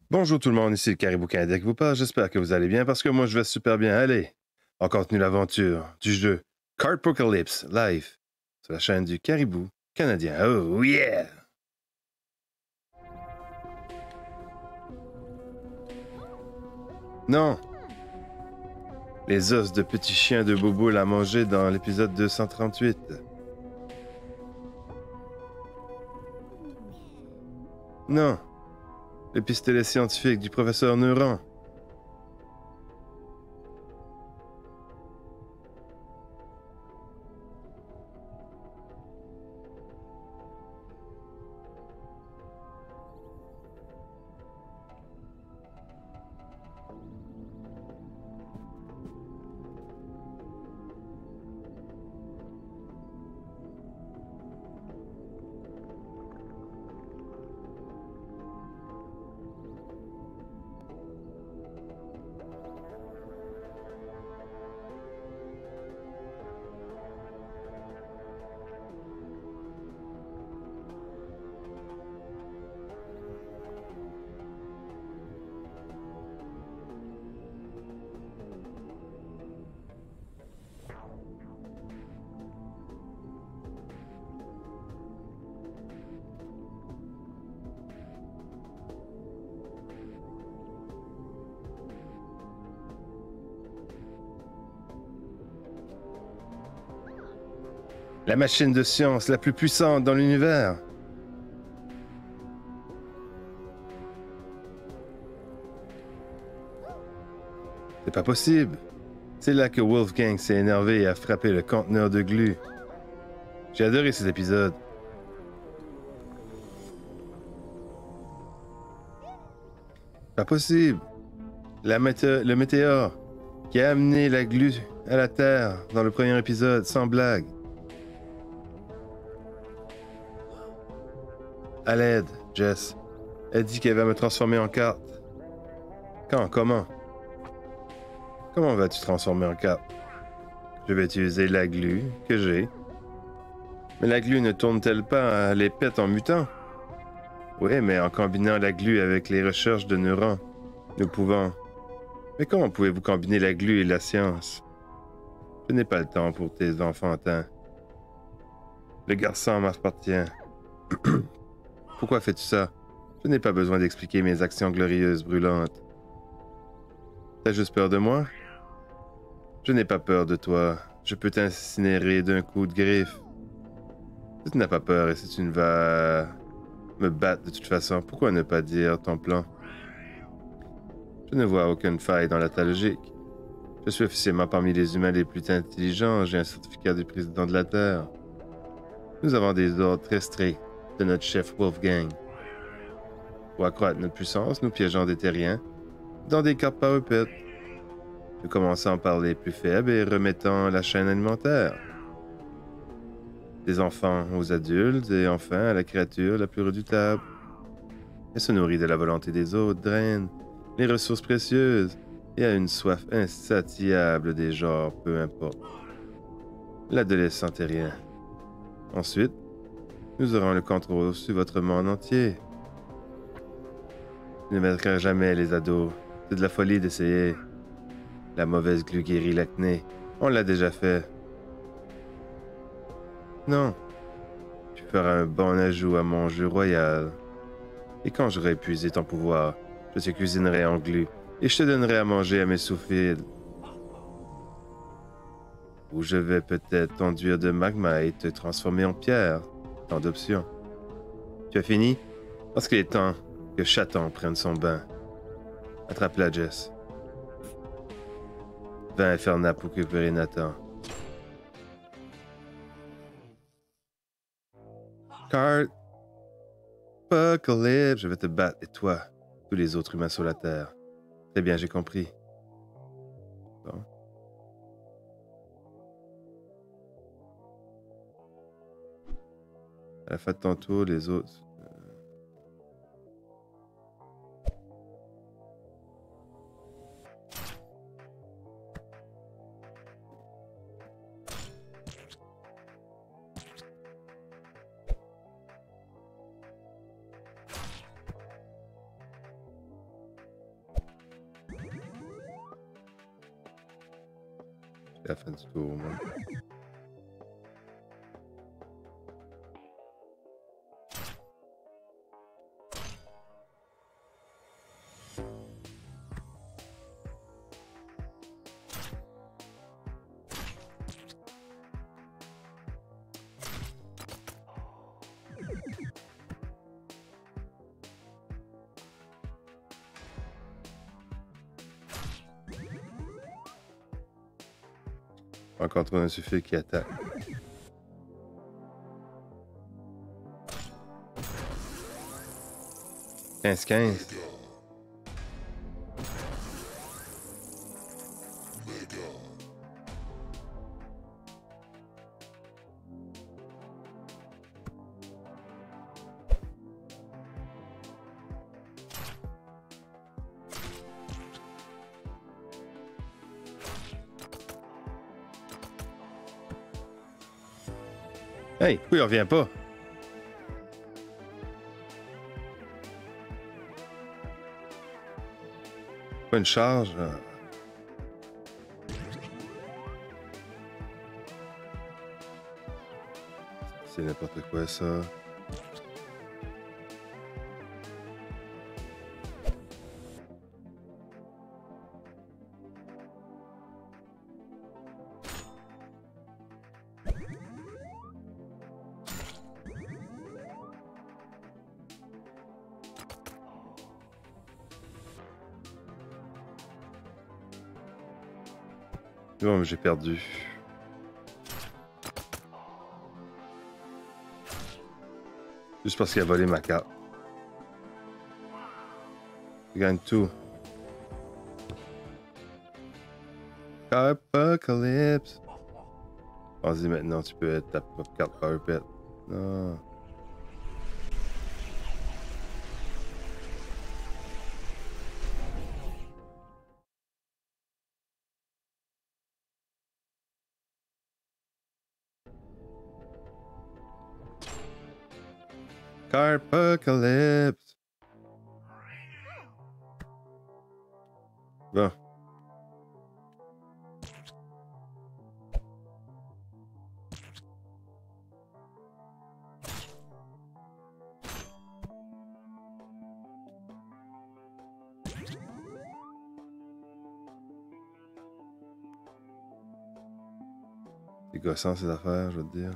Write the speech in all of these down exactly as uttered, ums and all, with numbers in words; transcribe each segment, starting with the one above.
Bonjour tout le monde, ici le Caribou Canadien qui vous parle. J'espère que vous allez bien parce que moi je vais super bien. Allez, on continue l'aventure du jeu Cardpocalypse live sur la chaîne du Caribou Canadien. Oh yeah! Non! Les os de petits chiens de Bobo l'a mangé dans l'épisode deux cent trente-huit. Non! Le pistolet scientifique du professeur Neuron. La machine de science la plus puissante dans l'univers. C'est pas possible. C'est là que Wolfgang s'est énervé et a frappé le conteneur de glu. J'ai adoré cet épisode. Pas possible. La mété- le météore qui a amené la glu à la Terre dans le premier épisode, sans blague. À l'aide, Jess. Elle dit qu'elle va me transformer en carte. Quand? Comment? Comment vas-tu transformer en carte? Je vais utiliser la glu que j'ai. Mais la glu ne tourne-t-elle pas les pets en mutant? Oui, mais en combinant la glu avec les recherches de neurones, nous pouvons... Mais comment pouvez-vous combiner la glu et la science? Je n'ai pas le temps pour tes enfantins. Le garçon m'appartient. Pourquoi fais-tu ça? Je n'ai pas besoin d'expliquer mes actions glorieuses brûlantes. T'as juste peur de moi? Je n'ai pas peur de toi. Je peux t'incinérer d'un coup de griffe. Si tu n'as pas peur et si tu ne vas me battre de toute façon, pourquoi ne pas dire ton plan? Je ne vois aucune faille dans la ta logique. Je suis officiellement parmi les humains les plus intelligents. J'ai un certificat du président de la Terre. Nous avons des ordres très stricts de notre chef Wolfgang. Pour accroître notre puissance, nous piégeons des terriens dans des cartes power pit. Nous commençons par les plus faibles et remettons la chaîne alimentaire. Des enfants aux adultes et enfin à la créature la plus redoutable. Elle se nourrit de la volonté des autres, draine les ressources précieuses et a une soif insatiable des genres, peu importe. L'adolescent terrien. Ensuite, nous aurons le contrôle sur votre monde entier. Je ne mettrai jamais les ados. C'est de la folie d'essayer. La mauvaise glu guérit l'acné. On l'a déjà fait. Non. Tu feras un bon ajout à mon jeu royal. Et quand j'aurai épuisé ton pouvoir, je te cuisinerai en glu et je te donnerai à manger à mes sous-fils. Ou je vais peut-être t'enduire de magma et te transformer en pierre. Tant d'options. Tu as fini? Parce qu'il est temps que Chaton prenne son bain. Attrape-la, Jess. Va infernal pour récupérer Nathan. Card. Apocalypse, je vais te battre, et toi, tous les autres humains sur la Terre. Très bien, j'ai compris. Bon. À la fin de ton tour, les autres... Elle fait du tour au moins. Encore trop un suffix qui attaque. quinze quinze. Hey, pourquoi il revient pas? Pas une charge? euh. C'est n'importe quoi ça. Bon, mais j'ai perdu. Juste parce qu'il a volé ma carte. Je gagne tout. Carpocalypse. Vas-y, maintenant, tu peux être ta propre carte carpet. Non. Carpocalypse. Bon. C'est gossant ces affaires, je veux te dire.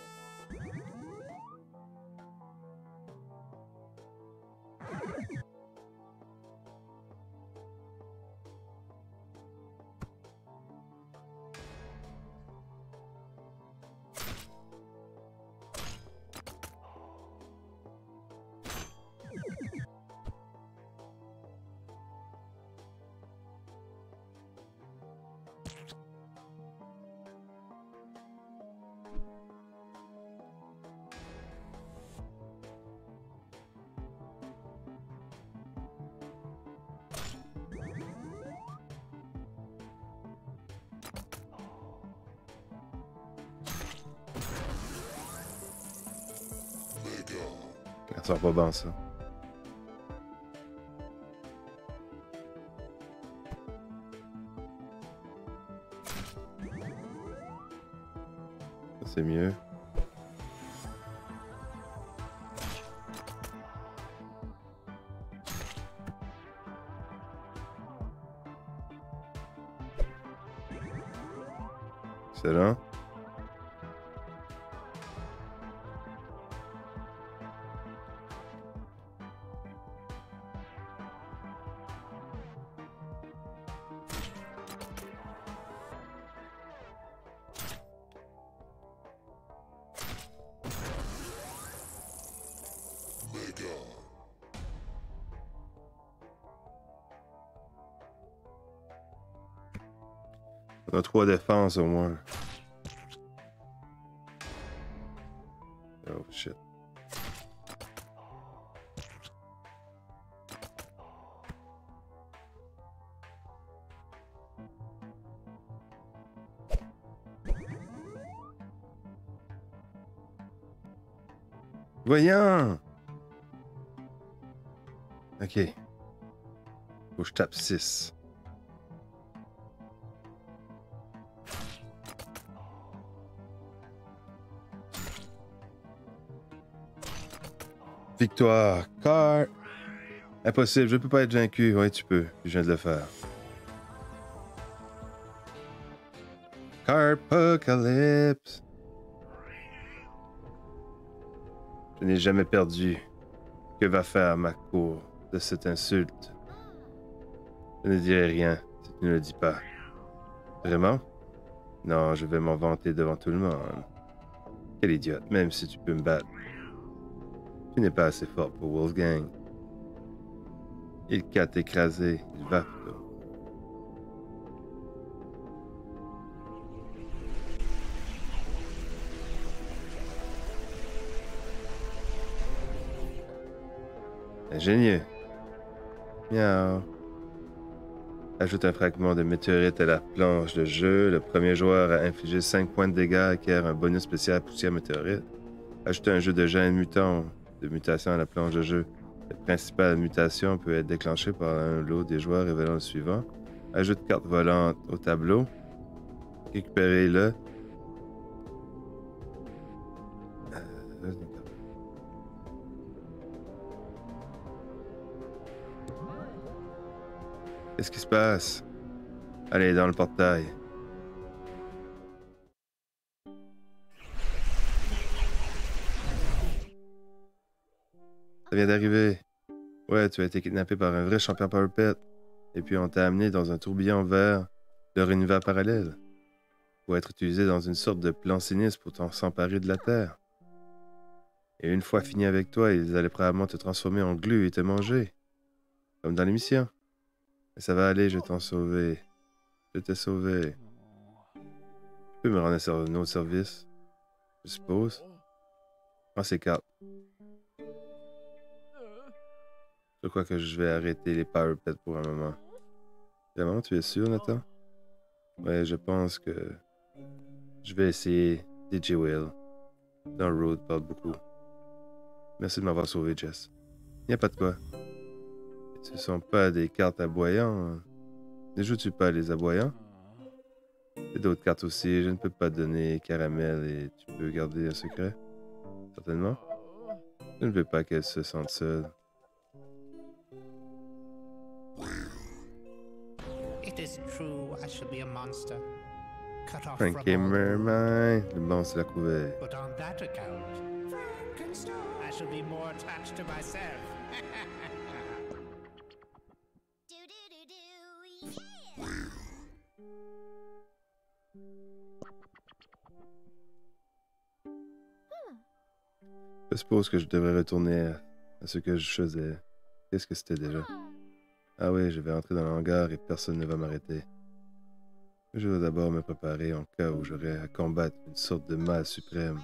Ça va pas bien ça. C'est mieux. Excellent. On a trois défenses au moins. Oh shit. Voyons! Ok. Faut que je tape six. Victoire. Car. Impossible, je peux pas être vaincu. Ouais, tu peux. Je viens de le faire. Carpocalypse. Je n'ai jamais perdu. Que va faire ma cour de cette insulte? Je ne dirai rien si tu ne le dis pas. Vraiment? Non, je vais m'en vanter devant tout le monde. Quel idiote, même si tu peux me battre. Tu n'es pas assez fort pour Wolfgang. Il qu'a écrasé, il va plutôt. Ingénieux. Miaou. Ajoute un fragment de météorite à la planche de jeu. Le premier joueur à infliger cinq points de dégâts acquiert un bonus spécial poussière météorite. Ajoute un jeu de gènes mutants de mutation à la planche de jeu. La principale mutation peut être déclenchée par un lot des joueurs révélant le suivant. Ajoute carte volante au tableau. Récupérez-le. Euh, Qu'est-ce qui se passe? Allez, dans le portail. Ça vient d'arriver. Ouais, tu as été kidnappé par un vrai champion Power Pet. Et puis on t'a amené dans un tourbillon vert de leur univers parallèle. Pour être utilisé dans une sorte de plan sinistre pour t'en s'emparer de la Terre. Et une fois fini avec toi, ils allaient probablement te transformer en glu et te manger. Comme dans l'émission. Mais ça va aller, je t'en sauvé. Je t'ai sauvé. Tu peux me rendre un autre service, je suppose. Prends ces cartes. Je crois que je vais arrêter les Power Pets pour un moment. Vraiment, tu es sûr, Nathan? Ouais, je pense que je vais essayer D J Will. Dans Road parle beaucoup. Merci de m'avoir sauvé, Jess. Y a pas de quoi. Ce ne sont pas des cartes aboyants. Ne joues-tu pas les aboyants? Et d'autres cartes aussi. Je ne peux pas donner caramel et tu peux garder un secret. Certainement. Je ne veux pas qu'elle se sente seule. It is true I should be a monster. Cut off Frankie from all the world. Mermaid. Le monstre l'a couvert. But on that account, Frankenstein, I shall be more attached to myself. Do do do do, yeah! Je suppose que je devrais retourner à, à ce que je faisais. Qu'est-ce que c'était déjà? Ah oui, je vais entrer dans le hangar et personne ne va m'arrêter. Je vais d'abord me préparer en cas où j'aurais à combattre une sorte de mal suprême.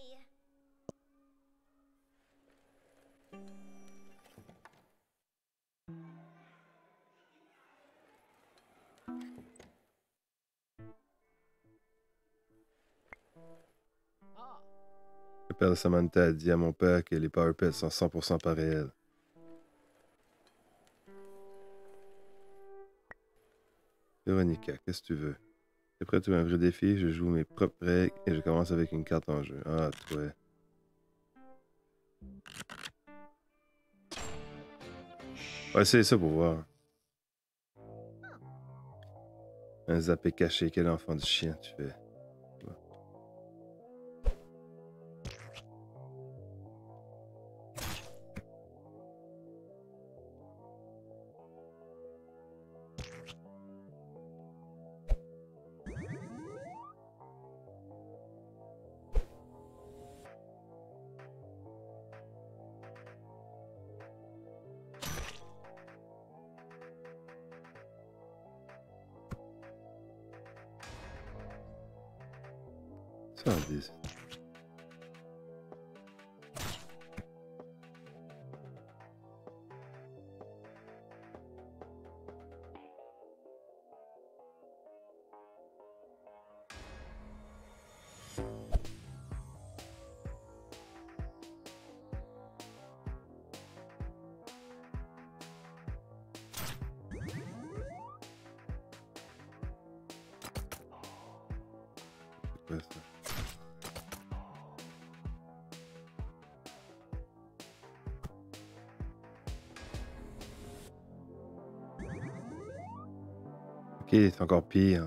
Le père de Samantha a dit à mon père que les Power Pets sont cent pour cent pas réels. Véronica, qu'est-ce que tu veux? T'es prêt à un vrai défi? Je joue mes propres règles et je commence avec une carte en jeu. Ah, toi. On va essayer ça pour voir. Un zappé caché, quel enfant du chien tu fais? cent dix. C'est quoi ça? c'est encore pire.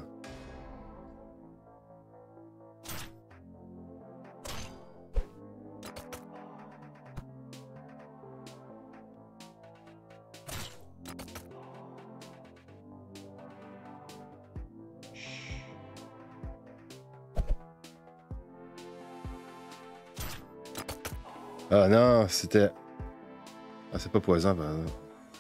Ah non, c'était... Ah, c'est pas poison, par exemple.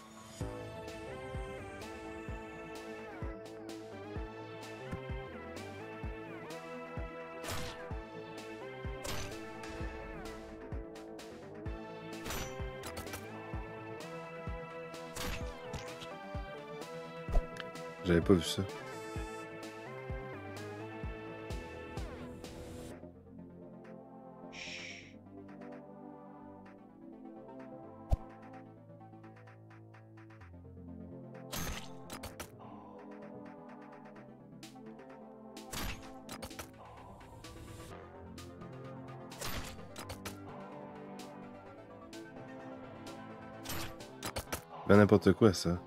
J'avais pas vu ça. Ben n'importe quoi, ça.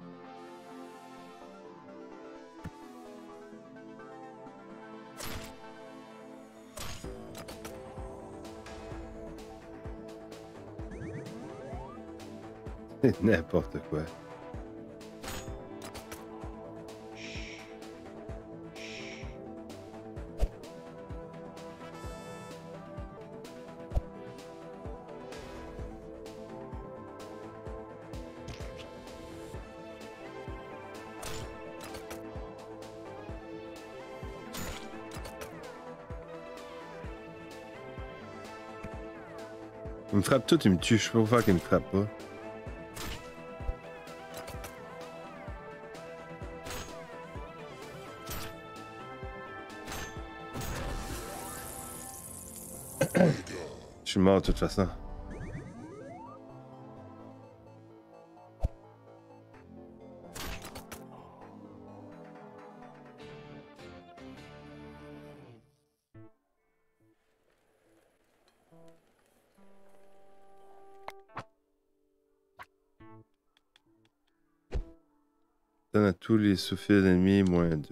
C'est n'importe quoi. Il me frappe tout, il me tue. Je sais pas pourquoi qu'il me frappe pas. Je suis mort de toute façon. Donne à tous les sous-fils ennemis moins deux.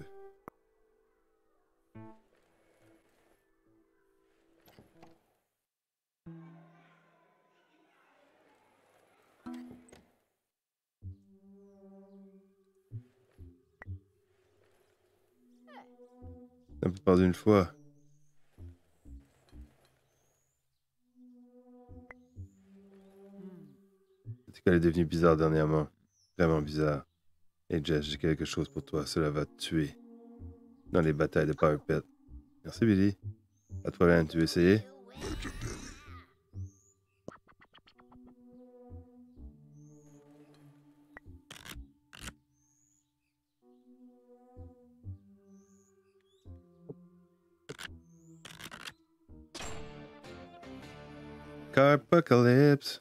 Un peu perdu une fois. C'est qu'elle est devenue bizarre dernièrement. Vraiment bizarre. Et Jess, j'ai quelque chose pour toi. Cela va te tuer. Dans les batailles de Power Pit. Merci Billy. Pas de problème, tu veux essayer? Carpocalypse.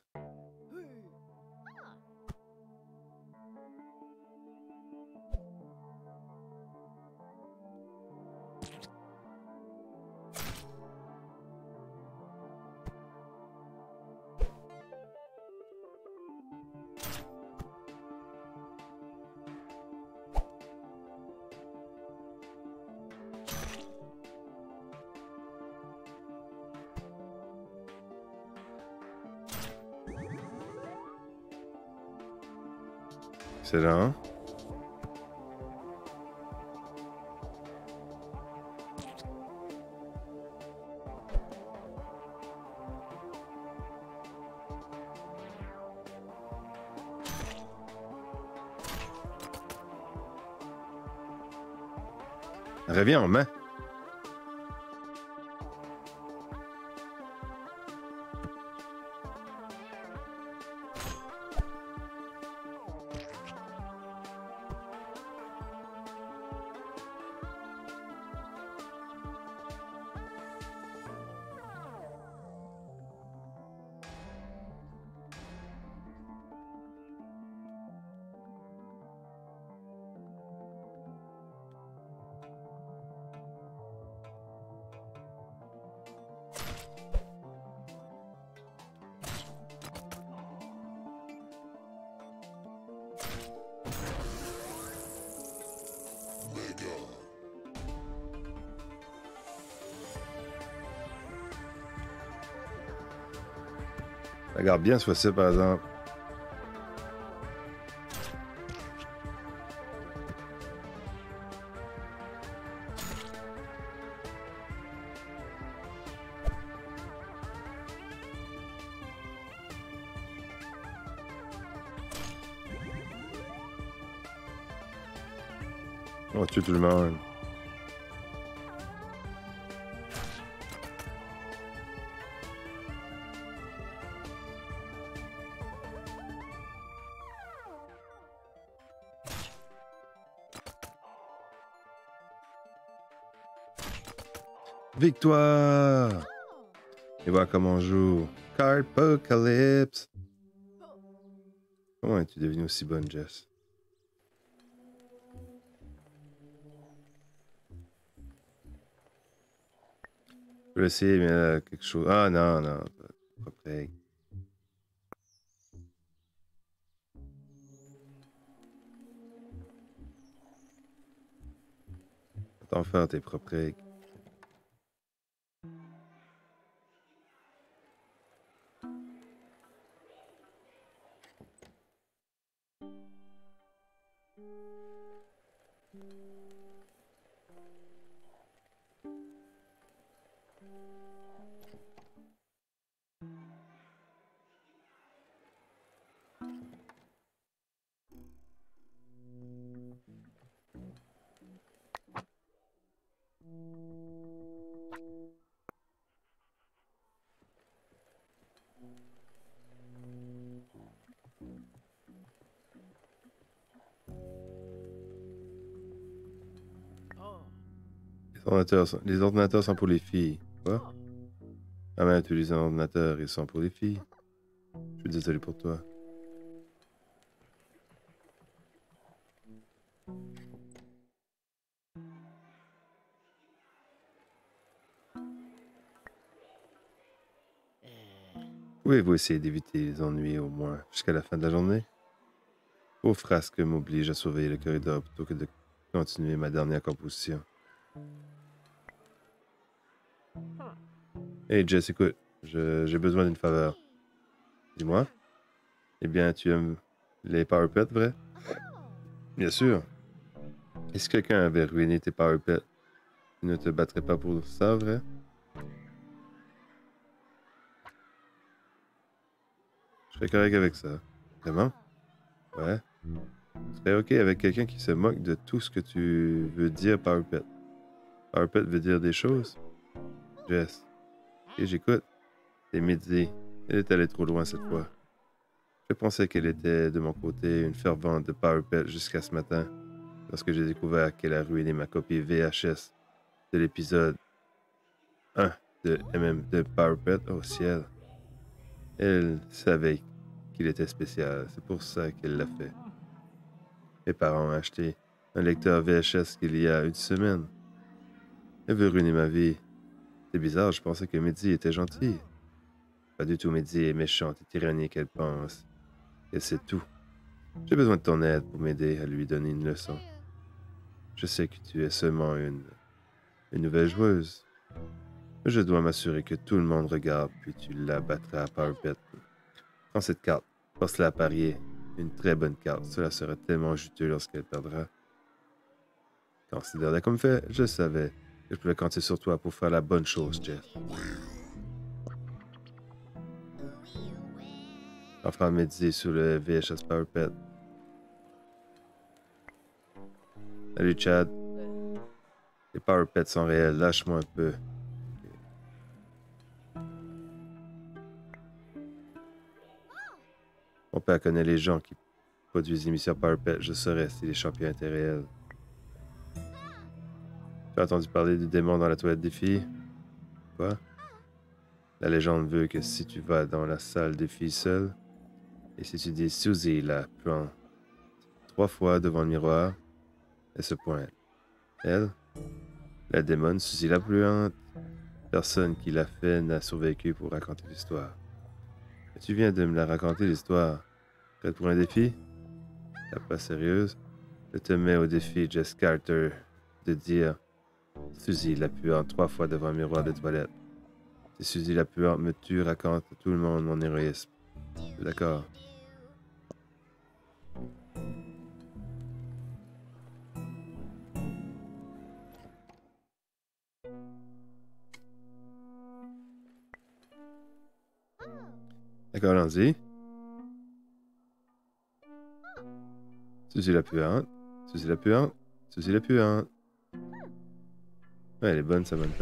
Excellent. Reviens en main. Regarde bien ce fois-ci, par exemple. On tue tout le monde. Victoire! Et voilà comment on joue. Cardpocalypse! Comment es-tu devenue aussi bonne, Jess? Je vais essayer, mais là, quelque chose. Ah non, non, propre règle. T'en faire tes propres règles. Les ordinateurs, sont... les ordinateurs sont pour les filles. Quoi? Ah mais utiliser un ordinateur, ils sont pour les filles. Je suis désolé pour toi. Pouvez-vous essayer d'éviter les ennuis au moins jusqu'à la fin de la journée? Vos frasques m'obligent à surveiller le corridor plutôt que de continuer ma dernière composition. Hey Jess, écoute, je- j'ai besoin d'une faveur. Dis-moi. Eh bien, tu aimes les Power Pets, vrai? Bien sûr. Et si quelqu'un avait ruiné tes Power Pets, tu ne te battrais pas pour ça, vrai? Je serais correct avec ça. Vraiment? Ouais. Je serais ok avec quelqu'un qui se moque de tout ce que tu veux dire Power Pet. Power Pet veut dire des choses? Jess. Et j'écoute. C'est midi. Elle est allée trop loin cette fois. Je pensais qu'elle était de mon côté une fervente de Power Pet jusqu'à ce matin, lorsque j'ai découvert qu'elle a ruiné ma copie V H S de l'épisode un de M M de Power Pet au ciel. Elle savait qu'il était spécial, c'est pour ça qu'elle l'a fait. Mes parents ont acheté un lecteur V H S il y a une semaine. Elle veut ruiner ma vie. C'est bizarre, je pensais que Mehdi était gentil. Pas du tout, Mehdi est méchante et tyrannique, elle pense. Et c'est tout. J'ai besoin de ton aide pour m'aider à lui donner une leçon. Je sais que tu es seulement une, une nouvelle joueuse. Je dois m'assurer que tout le monde regarde, puis tu la battras à Power Pet. Prends cette carte, force-la à parier. Une très bonne carte, cela sera tellement juteux lorsqu'elle perdra. Considère-la comme fait, je savais que je pouvais compter sur toi pour faire la bonne chose, Jeff. Enfin, méditer sur le V H S Power Pet. Salut, Chad. Les Power Pets sont réels, lâche-moi un peu. Mon père connaît les gens qui produisent l'émission Power Pet, je saurais si les champions étaient réels. Tu as entendu parler du démon dans la toilette des filles? Quoi? La légende veut que si tu vas dans la salle des filles seules, et si tu dis Suzy la plante trois fois devant le miroir, elle se pointe. Elle, la démone Suzy la pluante, personne qui l'a fait n'a survécu pour raconter l'histoire. Mais tu viens de me la raconter l'histoire. Prête pour un défi? T'as pas sérieuse? Je te mets au défi, Jess Carter, de dire Suzy la puante trois fois devant le miroir de toilette. Si Suzy la puante me tue, raconte à tout le monde mon héroïsme. D'accord. D'accord, allons-y. Suzy la puante. Suzy la puante. Suzy la puante. Ouais, elle est bonne, Samantha.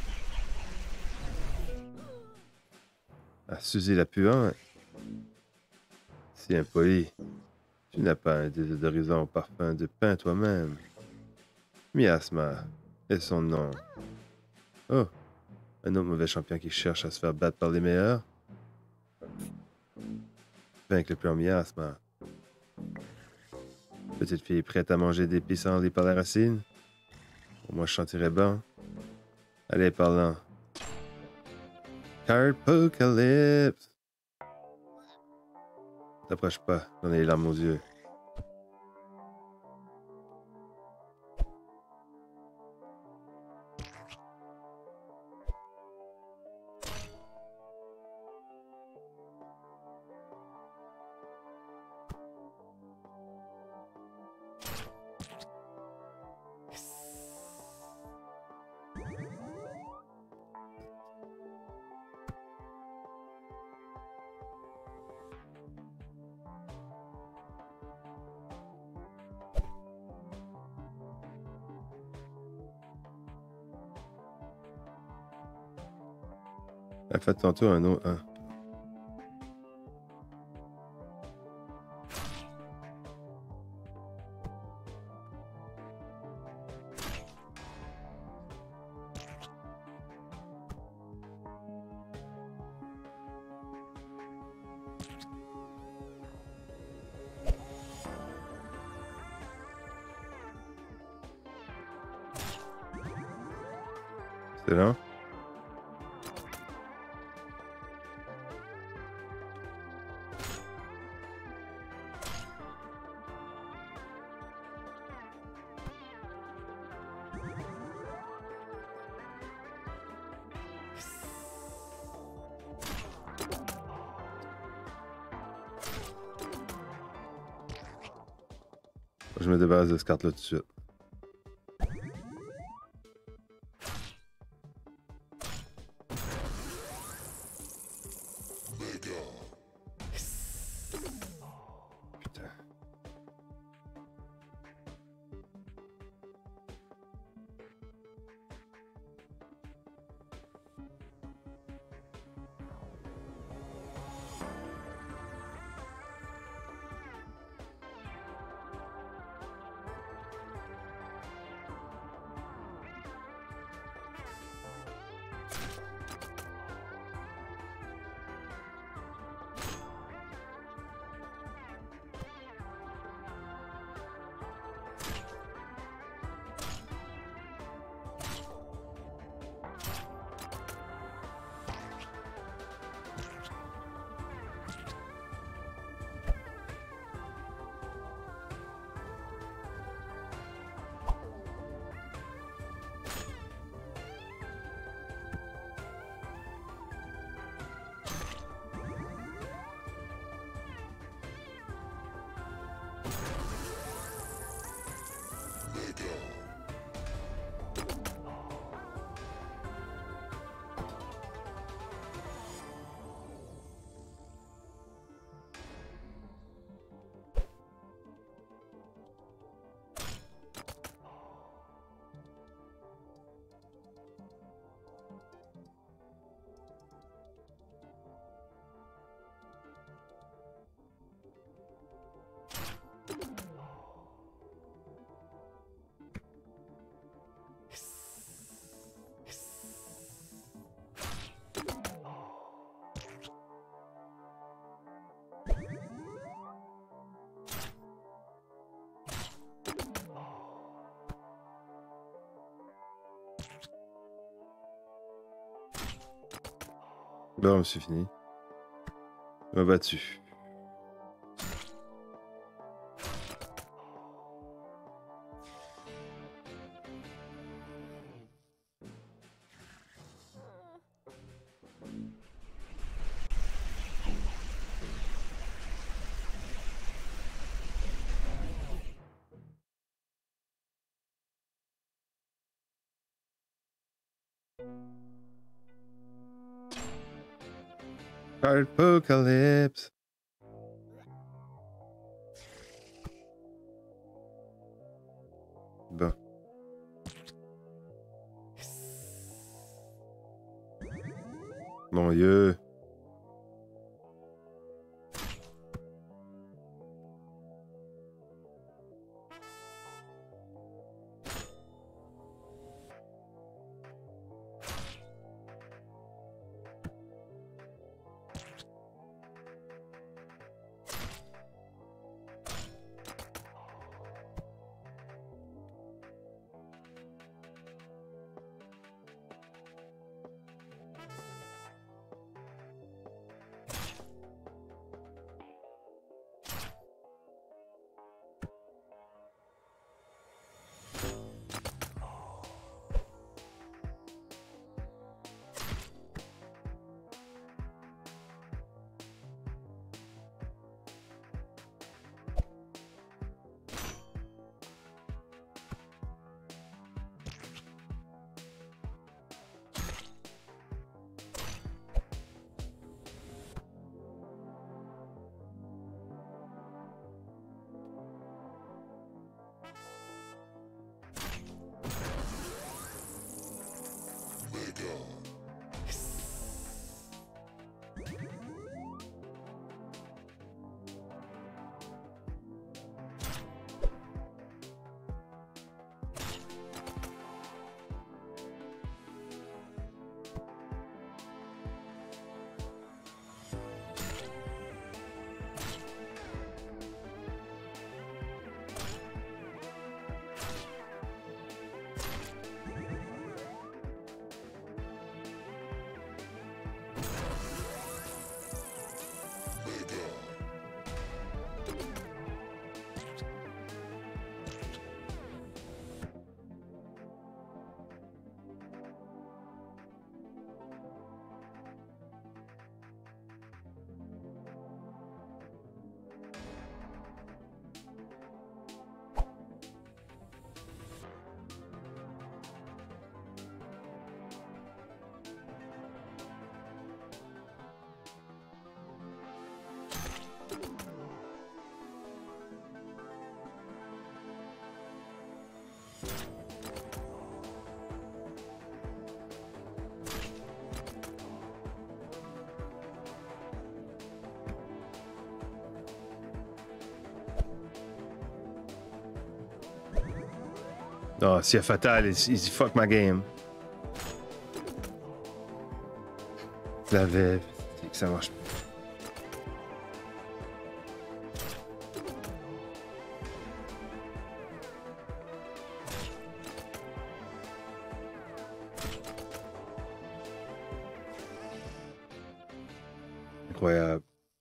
Ah, Suzy la puante. Si impoli. Tu n'as pas un désodorisant au parfum de pain toi-même. Miasma. Et son nom. Oh. Un autre mauvais champion qui cherche à se faire battre par les meilleurs. Vaincre le plus en miasma. Petite fille prête à manger des pissenlits par la racine. Pour moi, je sentirais bon. Allez, parlant. Carpocalypse! T'approches pas, j'en ai les larmes aux yeux. Elle fait tantôt un autre. Hein. C'est là? Je me débarrasse de ce carte-là tout de suite. Putain. Bon, c'est fini. Je m'a battu. Apocalypse. Bon. Mon Dieu. Oh, s'il y a fatal, il, il fuck ma game. Je l'avais. Ça marche pas. Incroyable.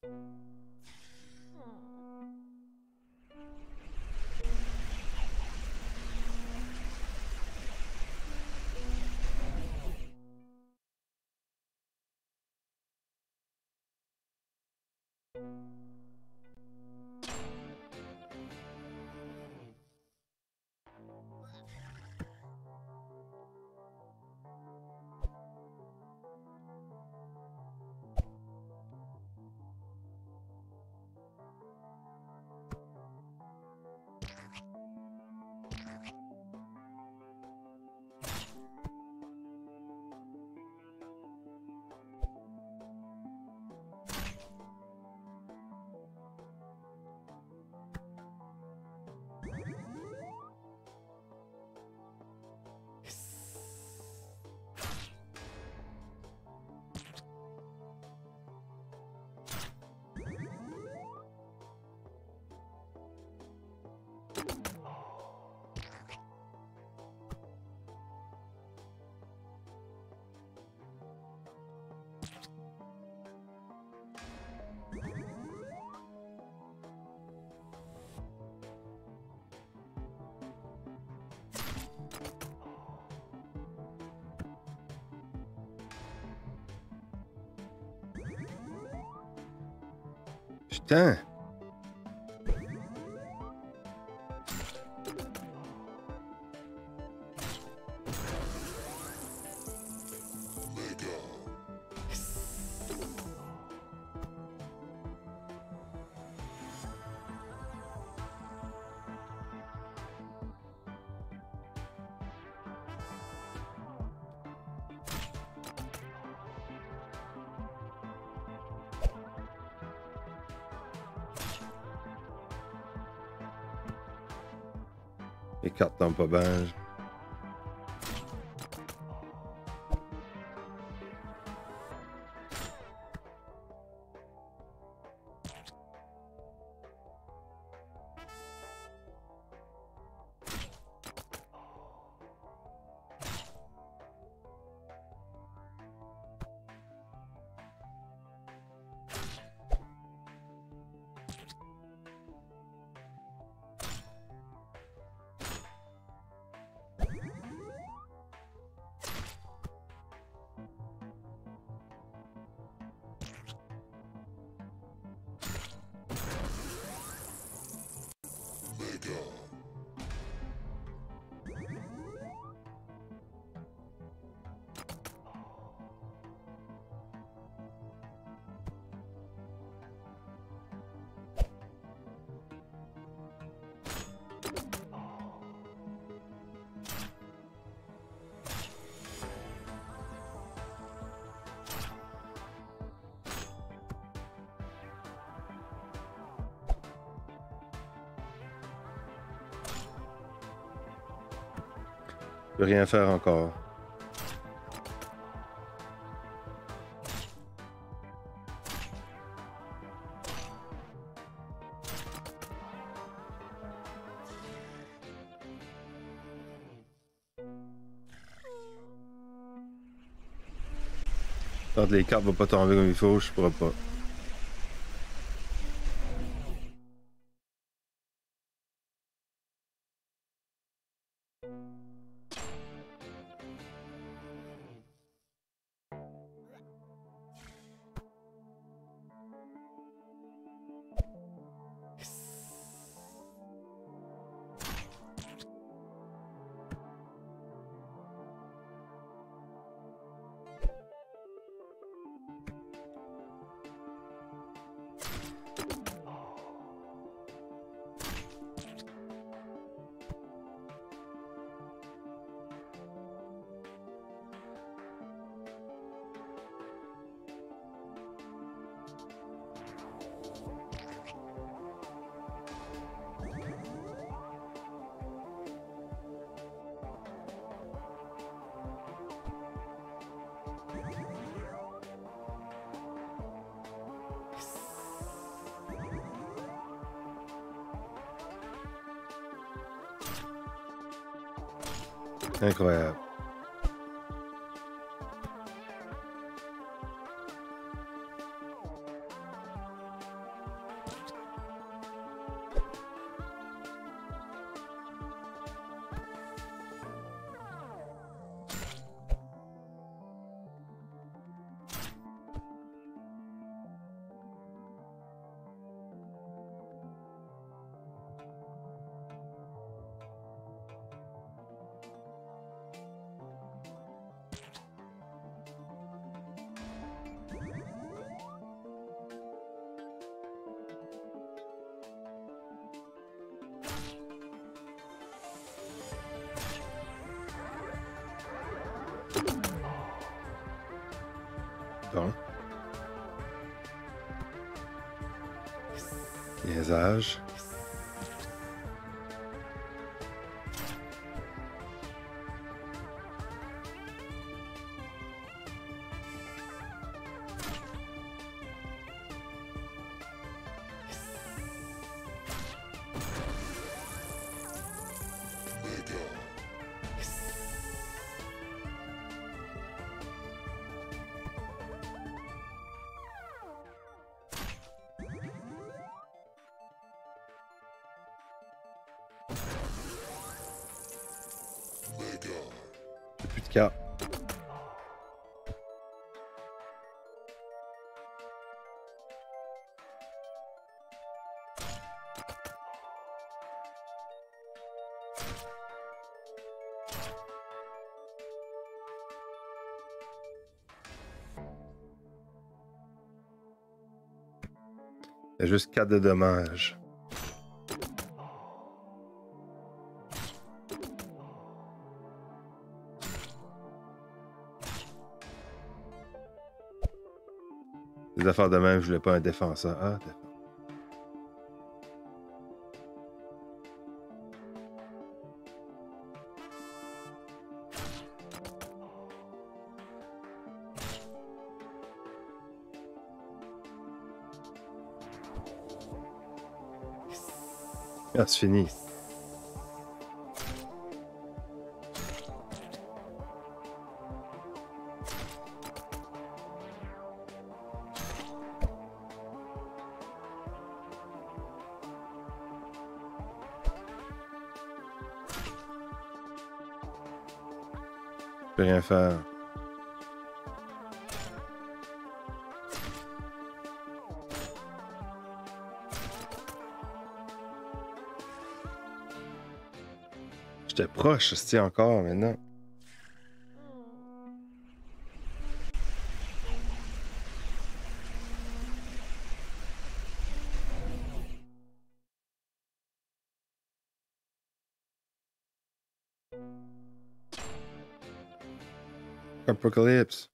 Putain! Les cartes tombent pas bien. Je peux rien faire encore. Quand les cartes vont pas tomber comme il faut, je pourrais pas. Incroyable. Bon. Niaisage. J'ai plus de cartes. Il y a juste quatre de dommages. Les affaires de même, je voulais pas un défenseur. Ah, défenseur. Ah, c'est fini. Je peux rien faire. J'étais proche, c'est encore maintenant. Apocalypse.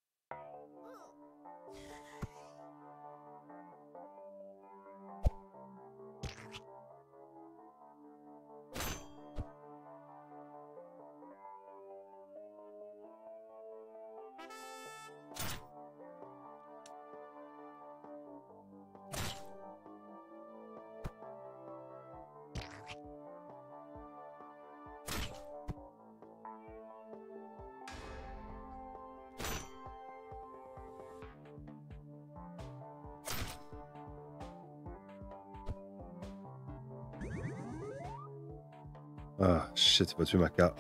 Ah, shit, c'est pas tué ma carte.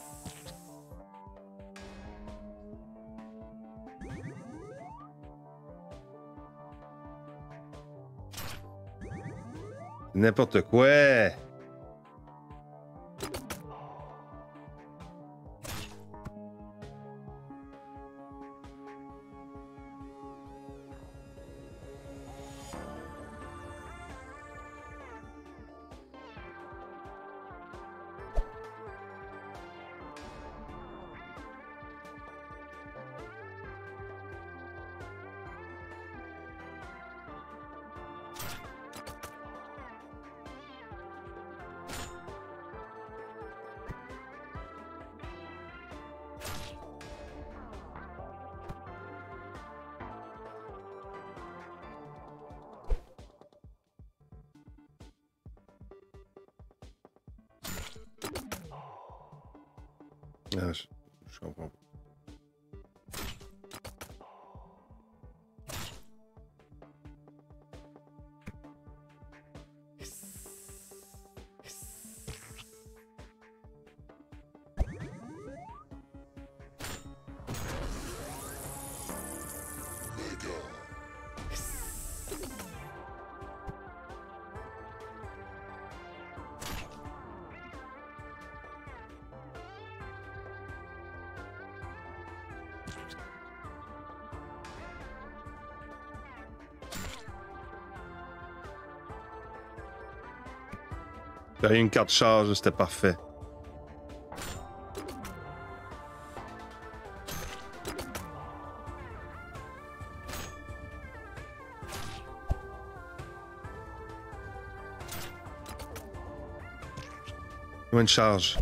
N'importe quoi! Ah, je, je comprends pas. J'avais une carte charge, c'était parfait. Une charge.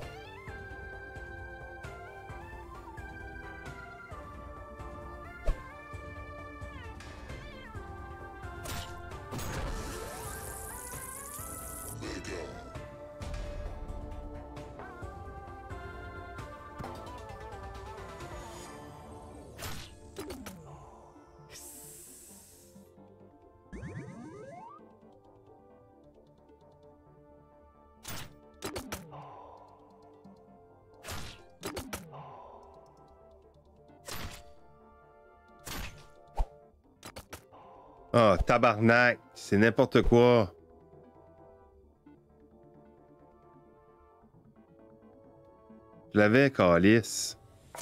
Ah, oh, tabarnak, c'est n'importe quoi. Je l'avais, calice.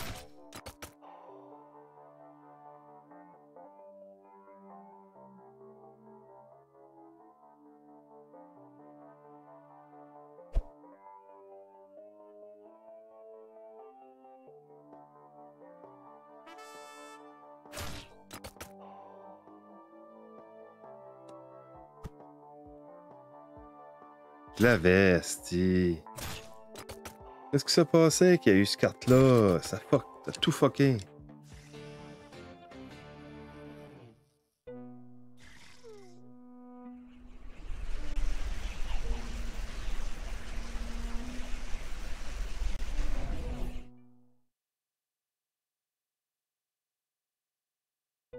Je l'avais, esti. Qu'est-ce qui s'est passé qu'il y a eu ce carte-là? Ça fuck, t'as tout fucké.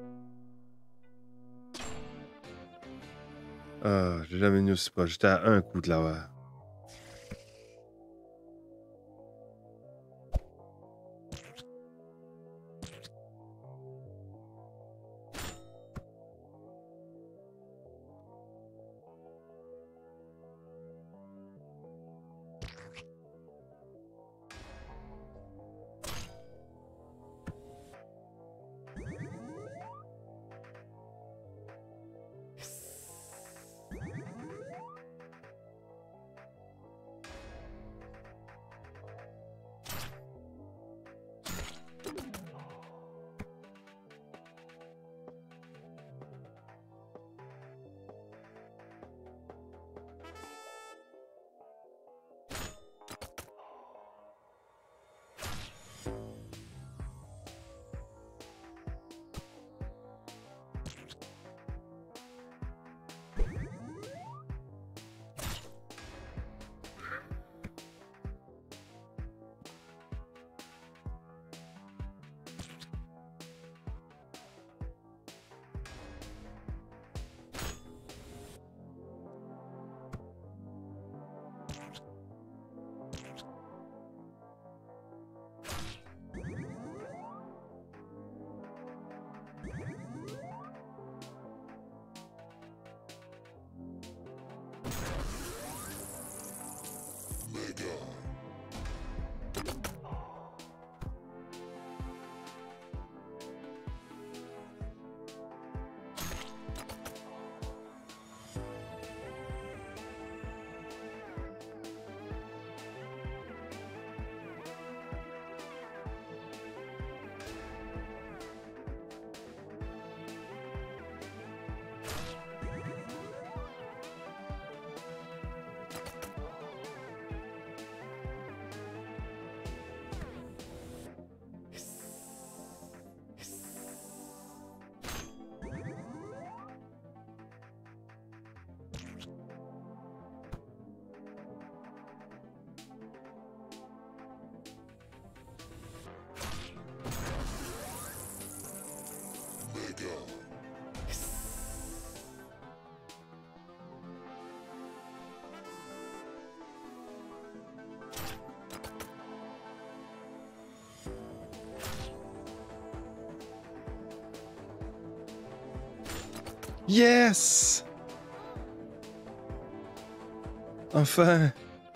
Ah, j'ai jamais venu aussi proche. J'étais à un coup de l'avoir. Yes! Enfin!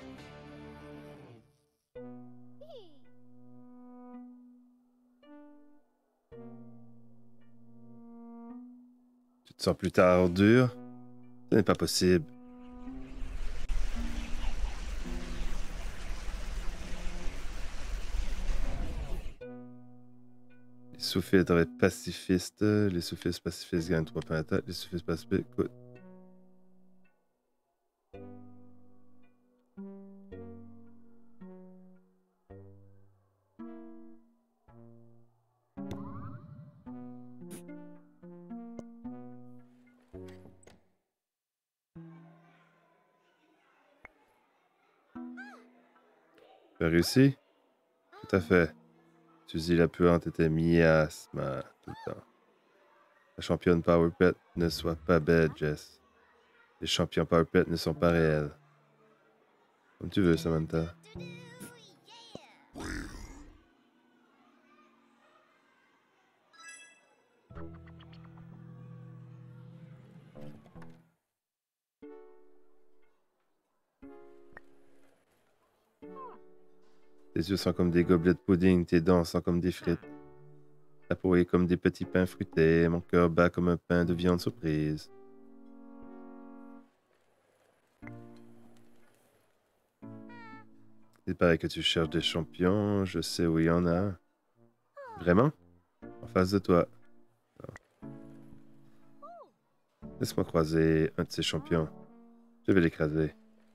Tu te sens plus tard dur? Ce n'est pas possible. Les soufistes doivent être pacifistes. Les soufistes pacifistes gagnent trois points d'attaque. Les soufistes pacifistes... Écoute. Tu as réussi? Tout à fait. Suzy la puante était miasma tout le temps. La championne Power Pet ne soit pas bête, Jess. Les champions Power Pet ne sont pas réels. Comme tu veux, Samantha. Tes yeux sont comme des gobelets de pudding, tes dents sont comme des frites. Ta peau est comme des petits pains fruités, mon cœur bat comme un pain de viande surprise. Il paraît que tu cherches des champions, je sais où il y en a. Vraiment? En face de toi. Laisse-moi croiser un de ces champions. Je vais l'écraser.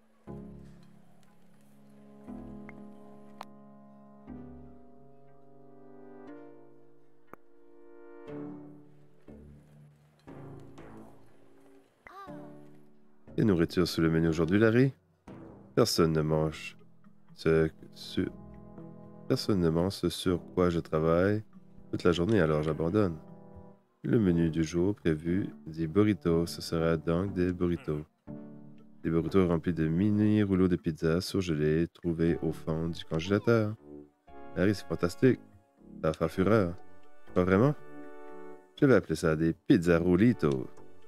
Et nourriture sous le menu aujourd'hui, Larry? Personne ne mange ce, ce... Personne ne mange ce sur quoi je travaille toute la journée, alors j'abandonne. Le menu du jour prévu dit burrito. Ce sera donc des burritos. Des burritos remplis de mini rouleaux de pizza surgelés trouvés au fond du congélateur. Harry, c'est fantastique. Ça va faire fureur. Pas vraiment? Je vais appeler ça des pizza roulitos.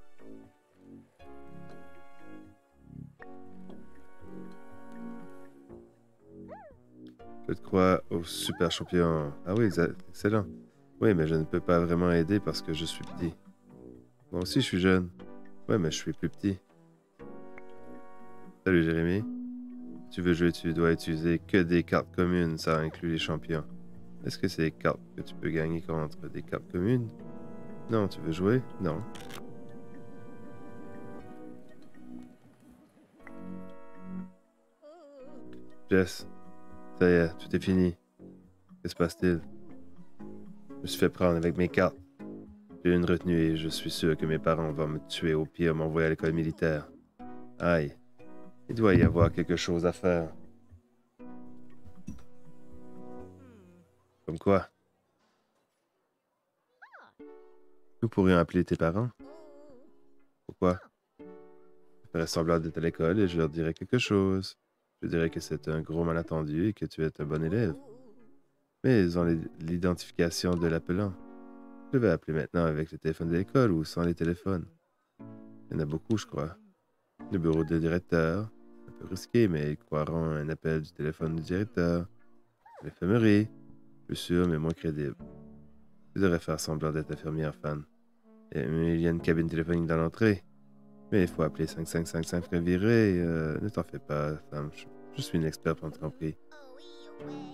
Je te crois au super champion. Ah oui, excellent. Oui, mais je ne peux pas vraiment aider parce que je suis petit. Moi aussi, je suis jeune. Ouais, mais je suis plus petit. Salut, Jérémy. Si tu veux jouer, tu dois utiliser que des cartes communes. Ça inclut les champions. Est-ce que c'est des cartes que tu peux gagner contre des cartes communes? Non, tu veux jouer? Non. Jess, ça y est, tout est fini. Que se passe-t-il? Je me suis fait prendre avec mes cartes. J'ai une retenue et je suis sûr que mes parents vont me tuer au pire m'envoyer à l'école militaire. Aïe. Il doit y avoir quelque chose à faire. Comme quoi? Nous pourrions appeler tes parents. Pourquoi? Je ferais semblant d'être à l'école et je leur dirais quelque chose. Je dirais que c'est un gros malentendu et que tu es un bon élève. Mais ils ont l'identification de l'appelant. Je vais appeler maintenant avec le téléphone de l'école ou sans les téléphones. Il y en a beaucoup, je crois. Le bureau de directeur. Un peu risqué, mais ils croiront à un appel du téléphone du directeur. L'infirmerie. Plus sûr, mais moins crédible. Je devrais faire semblant d'être infirmière fan. Et, il y a une cabine téléphonique dans l'entrée. Mais il faut appeler cinq cinq cinq cinq viré. Euh, ne t'en fais pas, Sam. Je, je suis une experte en tromperie. Oh, away.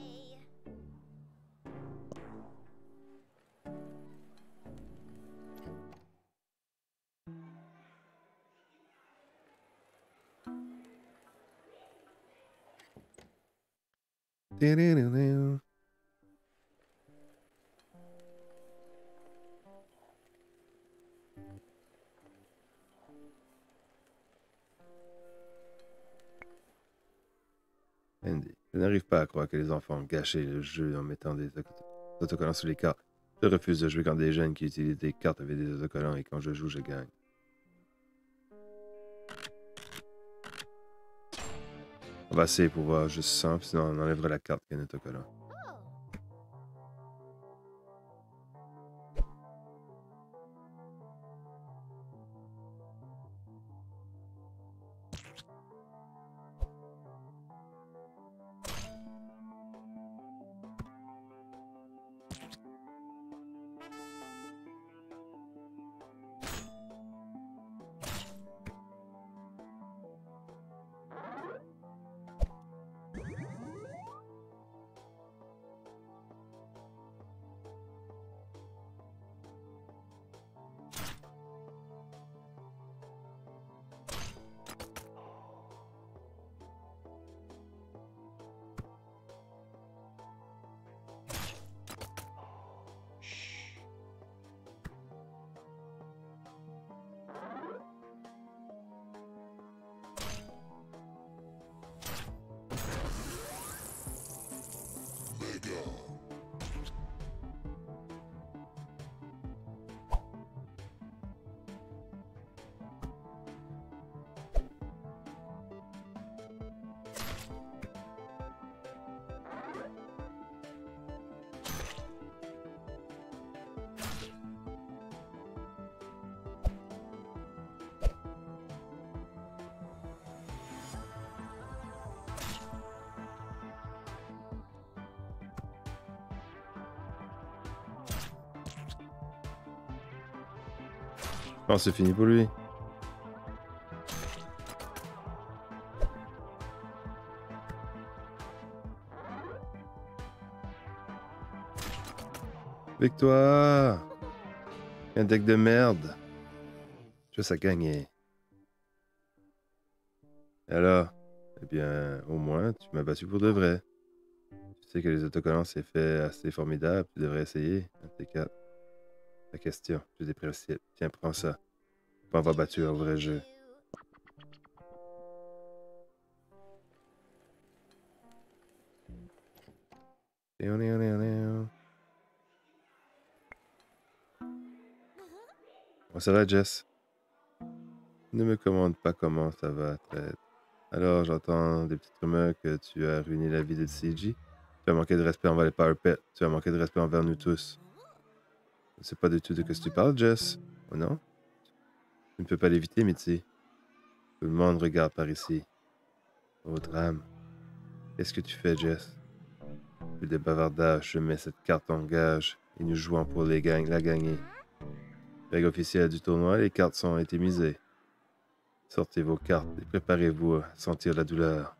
Andy, je n'arrive pas à croire que les enfants ont gâché le jeu en mettant des autocollants sur les cartes. Je refuse de jouer quand des jeunes qui utilisent des cartes avec des autocollants et quand je joue, je gagne. On va essayer pour voir juste cent, sinon on enlèvera la carte qui a un autocollant. Je pense que c'est fini pour lui. Victoire! Un deck de merde. Juste à gagner. Alors, eh bien, au moins, tu m'as battu pour de vrai. Tu sais que les autocollants, c'est fait assez formidable. Tu devrais essayer. Un de tes quatre. La question, j'ai des principes. Tiens, prends ça. On va avoir battu un vrai jeu. Comment ça va, Jess? Ne me commande pas comment ça va, traître. Alors, j'entends des petites rumeurs que tu as ruiné la vie de C G. Tu as manqué de respect envers les Power Pets. Tu as manqué de respect envers nous tous. Je ne sais pas du tout de quoi tu parles, Jess. Oh non? Tu ne peux pas l'éviter, Mitzi. Tout le monde regarde par ici. Oh, drame. Qu'est-ce que tu fais, Jess? Plus de bavardage, je mets cette carte en gage et nous jouons pour les gang la gagner. Règle officielle du tournoi, les cartes sont été misées. Sortez vos cartes et préparez-vous à sentir la douleur.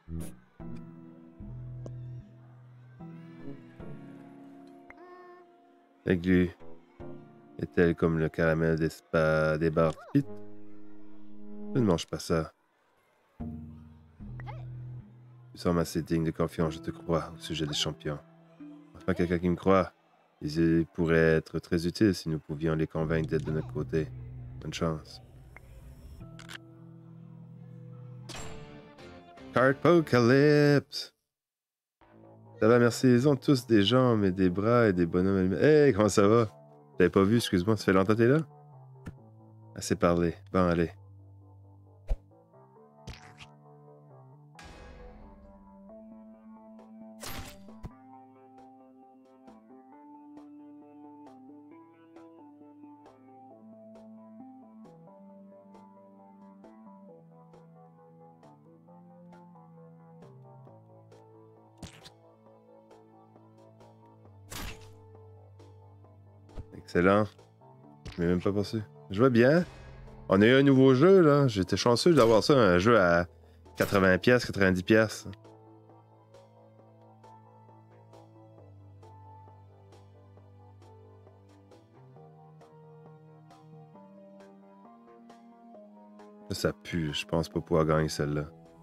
La glu est-elle comme le caramel des, spa, des bars Pit? Je ne mange pas ça. Tu sembles assez digne de confiance, je te crois, au sujet des champions. Enfin, quelqu'un qui me croit. Ils pourraient être très utiles si nous pouvions les convaincre d'être de notre côté. Bonne chance. Carpocalypse! Ça va, merci. Ils ont tous des jambes et des bras et des bonhommes. Hey, comment ça va? Je t'avais pas vu, excuse-moi, ça fait longtemps que t'es là? Assez parlé. Bon, allez. Excellent. Je m'ai même pas pensé. Je vois bien. On a eu un nouveau jeu, là. J'étais chanceux d'avoir ça, un jeu à quatre-vingts pièces, quatre-vingt-dix pièces. Ça pue. Je pense pas pouvoir gagner celle-là.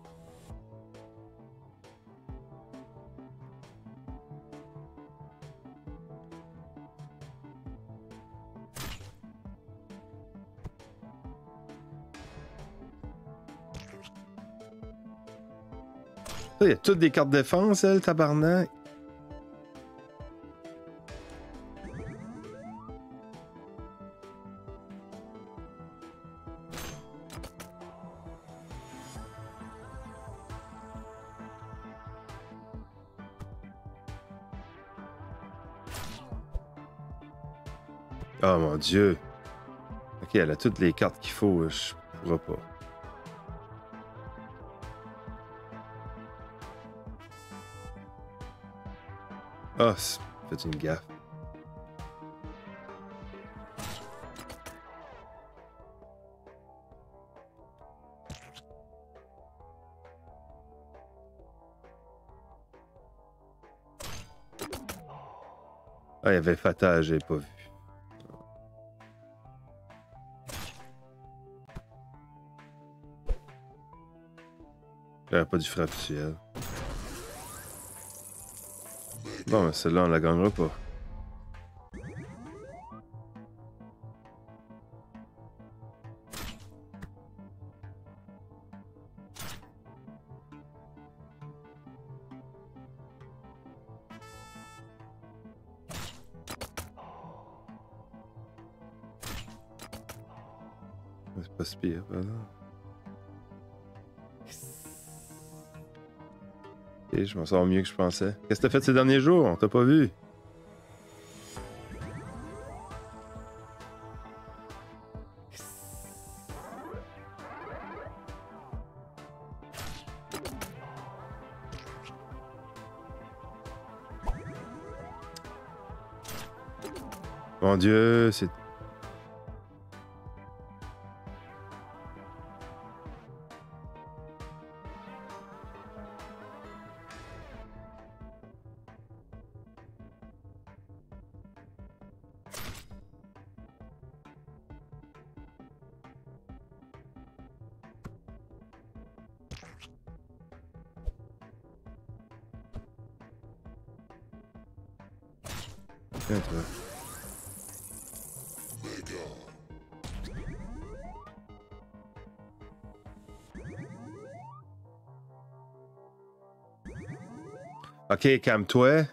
Il y a toutes des cartes défense, elle, tabarnak. Oh mon Dieu. Ok, elle a toutes les cartes qu'il faut. Je pourrais pas. Ah, oh, faites une gaffe. Ah, il y avait Fatal, j'ai pas vu. J'aurais pas dû frapper elle. Bon, mais celle-là, on la gagnera pas. C'est pas si pire, par exemple. Et je m'en sors mieux que je pensais. Qu'est-ce que t'as fait ces derniers jours? On t'a pas vu. Mon Dieu, c'est... Tiens, toi. Ok, calme-toi.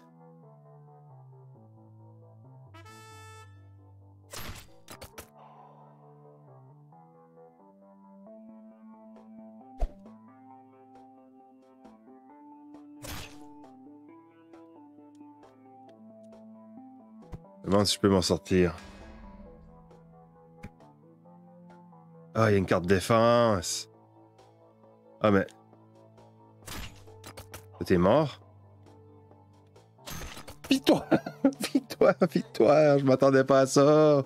Je me demande si je peux m'en sortir. Ah, il y a une carte défense. Ah, mais... T'es mort? Victoire! Victoire! Victoire! Je m'attendais pas à ça!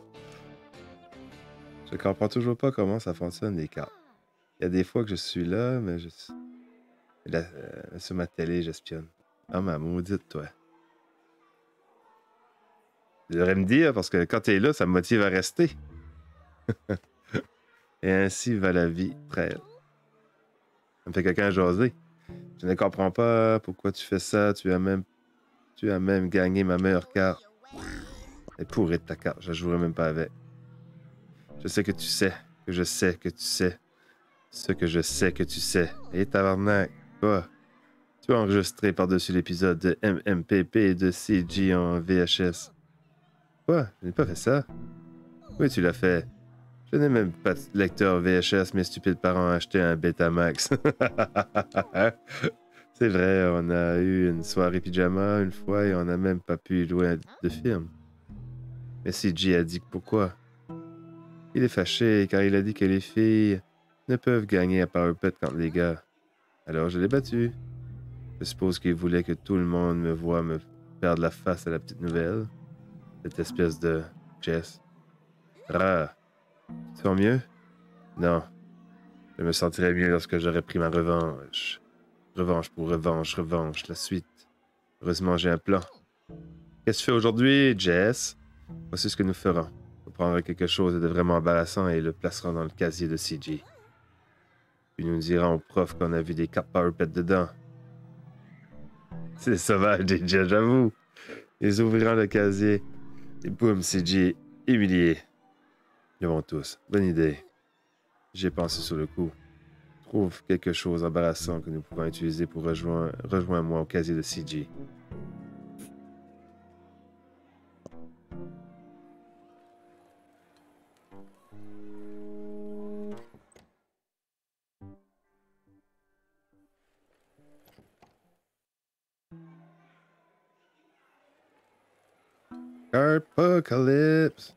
Je comprends toujours pas comment ça fonctionne, les cartes. Il y a des fois que je suis là, mais je... Là, euh, sur ma télé, j'espionne. Ah, ma maudite, toi. Tu devrais me dire, parce que quand t'es là, ça me motive à rester. Et ainsi va la vie, frère. Ça me fait quelqu'un jaser. Je ne comprends pas pourquoi tu fais ça. Tu as même, tu as même gagné ma meilleure carte. Elle est pourrie de ta carte. Je ne jouerai même pas avec. Je sais que tu sais, que je sais que tu sais. Ce que je sais que tu sais. Et tabarnak, quoi? Tu as enregistré par-dessus l'épisode de M M P P et de C G en V H S. Quoi? Je n'ai pas fait ça. Oui, tu l'as fait. Je n'ai même pas de lecteur V H S, mes stupides parents ont acheté un Betamax. C'est vrai, on a eu une soirée pyjama une fois et on n'a même pas pu louer de film. Mais C G a dit pourquoi. Il est fâché car il a dit que les filles ne peuvent gagner à Power Pet contre les gars. Alors je l'ai battu. Je suppose qu'il voulait que tout le monde me voie me perdre la face à la petite nouvelle. Cette espèce de Jess. Rah. Tu te sens mieux? Non. Je me sentirais mieux lorsque j'aurais pris ma revanche. Revanche pour revanche, revanche, la suite. Heureusement, j'ai un plan. Qu'est-ce que tu fais aujourd'hui, Jess? Voici ce que nous ferons. Nous prendrons quelque chose de vraiment embarrassant et le placerons dans le casier de C G. Puis nous dirons au prof qu'on a vu des cartes Power Pet dedans. C'est sauvage, Jess, j'avoue. Ils ouvriront le casier et boum, C G humilié. Ils vont tous. Bonne idée. J'ai pensé sur le coup. Trouve quelque chose d'embarrassant que nous pouvons utiliser pour rejoindre, rejoindre-moi au casier de C G. Apocalypse.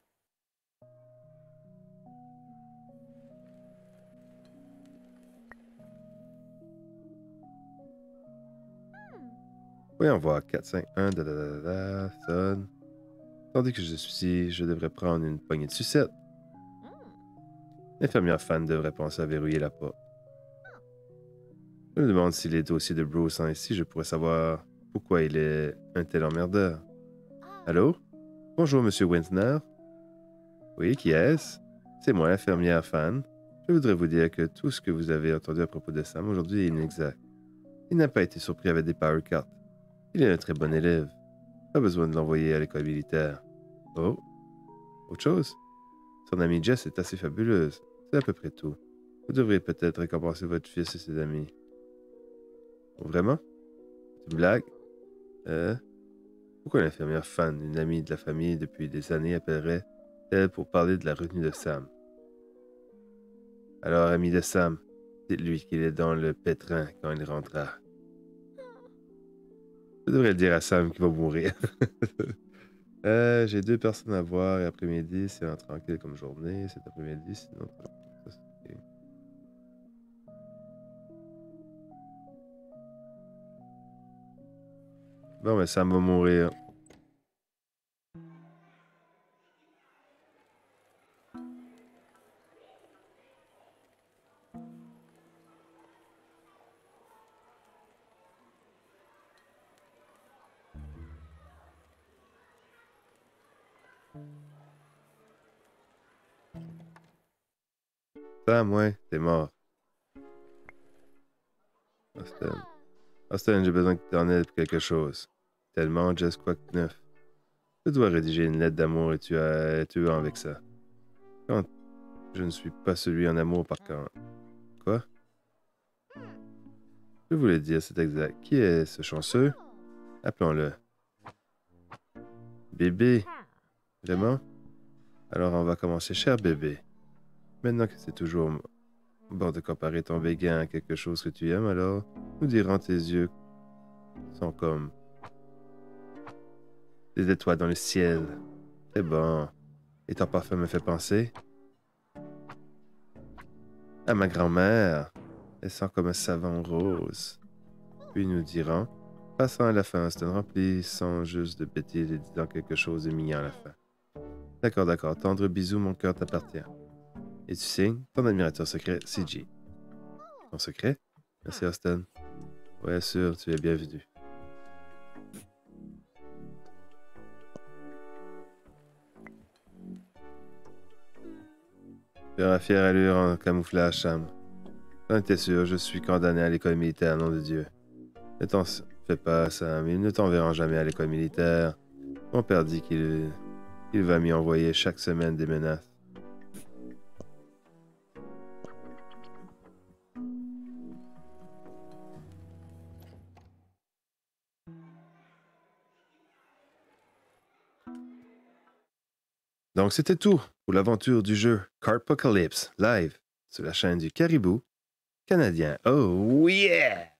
Voyons voir. quatre, cinq, un, da da da da da, sonne. Tandis que je suis ici, je devrais prendre une poignée de sucettes. L'infirmière fan devrait penser à verrouiller la porte. Je me demande si les dossiers de Bruce sont ici, je pourrais savoir pourquoi il est un tel emmerdeur. Allô? Bonjour, Monsieur Winsner. Oui, qui est-ce? C'est moi, l'infirmière fan. Je voudrais vous dire que tout ce que vous avez entendu à propos de Sam aujourd'hui est inexact. Il n'a pas été surpris avec des power cards. Il est un très bon élève. Pas besoin de l'envoyer à l'école militaire. Oh? Autre chose? Son amie Jess est assez fabuleuse. C'est à peu près tout. Vous devriez peut-être récompenser votre fils et ses amis. Oh, vraiment? C'est une blague? Euh? Pourquoi l'infirmière fan, une amie de la famille depuis des années, appellerait-elle pour parler de la retenue de Sam? Alors, ami de Sam, dites-lui qu'il est dans le pétrin quand il rentrera. Je devrais le dire à Sam qu'il va mourir. euh, J'ai deux personnes à voir et après-midi, c'est un tranquille comme journée. Cet après-midi, sinon... Okay. Bon, mais Sam va mourir. Sam, ouais, t'es mort. Austin. Austin, j'ai besoin que tu en aides pour quelque chose. Tellement, Jess, quoi que neuf. Je dois rédiger une lettre d'amour et tu as tu as avec ça. Quand je ne suis pas celui en amour par contre. Quoi? Je voulais dire, c'est exact. Qui est ce chanceux? Appelons-le. Bébé. Vraiment? Alors on va commencer, cher bébé. Maintenant que c'est toujours bon de comparer ton béguin à quelque chose que tu aimes, alors nous dirons tes yeux sont comme... Des étoiles dans le ciel. C'est bon. Et ton parfum me fait penser à ma grand-mère. Elle sent comme un savon rose. Puis nous dirons, passant à la fin, c'est un remplissant juste de bêtises et disant quelque chose de mignon à la fin. D'accord, d'accord. Tendre bisou, mon cœur t'appartient. Et tu signes ton admirateur secret, C G. Ton secret? Merci, Austin. Ouais, sûr, tu es bienvenu. Faire la fière allure en camouflage, Sam. J'en étais sûr, je suis condamné à l'école militaire, nom de Dieu. Ne t'en fais pas, Sam, ils ne t'enverront jamais à l'école militaire. Mon père dit qu'il il va m'y envoyer chaque semaine des menaces. Donc c'était tout pour l'aventure du jeu Carpocalypse live sur la chaîne du Caribou canadien. Oh yeah!